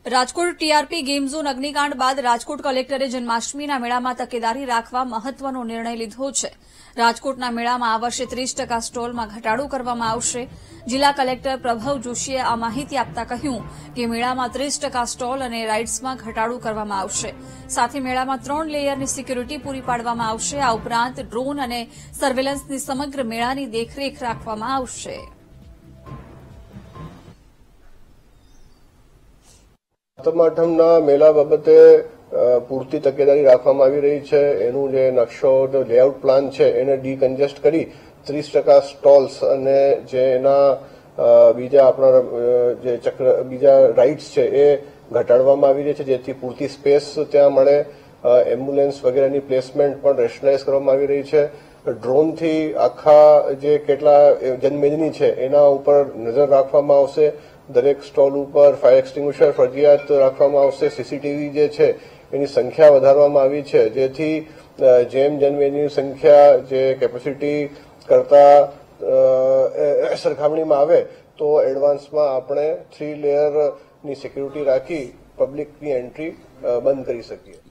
Rajkot TRP game zone અગ્નિકાંડ બાદ રાજકોટ કલેક્ટરે જન્માષ્ટમીના મેળામાં તકેદારી રાખવા મહત્વનો નિર્ણય લીધો છે। રાજકોટના મેળામાં આ વર્ષે 30% સ્ટોલમાં ઘટાડો કરવામાં આવશે। જિલ્લા કલેક્ટર પ્રભવ જોશીએ આ માહિતી આપતા કહ્યું કે મેળામાં 30% સ્ટોલ અને રાઇડ્સમાં ઘટાડો કરવામાં આવશે। સાથે મેળામાં 3 લેયરની સિક્યુરિટી પૂરી પાડવામાં આવશે। આ ઉપરાંત ડ્રોન અને સર્વેલન્સની સમગ્ર મેળાની દેખરેખ રાખવામાં આવશે। સાતમ મેળા બાબતે પૂરતી તકેદારી રાખવામાં આવી રહી છે। એનું જે નકશો લેઆઉટ પ્લાન છે એને ડીકન્જેસ્ટ કરી 30% સ્ટોલ્સ અને જે એના બીજા આપણા જે બીજા રાઇડ્સ છે એ ઘટાડવામાં આવી રહી છે, જેથી પૂરતી સ્પેસ ત્યાં મળે। એમ્બ્યુલન્સ વગેરેની પ્લેસમેન્ટ પણ રેશનલાઇઝ કરવામાં આવી રહી છે। ડ્રોનથી આખા જે કેટલા જનમેદની છે એના ઉપર નજર રાખવામાં આવશે। દરેક સ્ટોલ ઉપર ફાયર એક્સટિંગ્વિશર ફરજિયાત રાખવામાં આવશે। સીસીટીવી જે છે એની સંખ્યા વધારવામાં આવી છે, જેથી જેમ જનમેદનીની સંખ્યા જે કેપેસિટી કરતા સરખામણીમાં આવે તો એડવાન્સમાં આપણે 3 લેયરની સિક્યુરિટી રાખી પબ્લિકની એન્ટ્રી બંધ કરી શકીએ।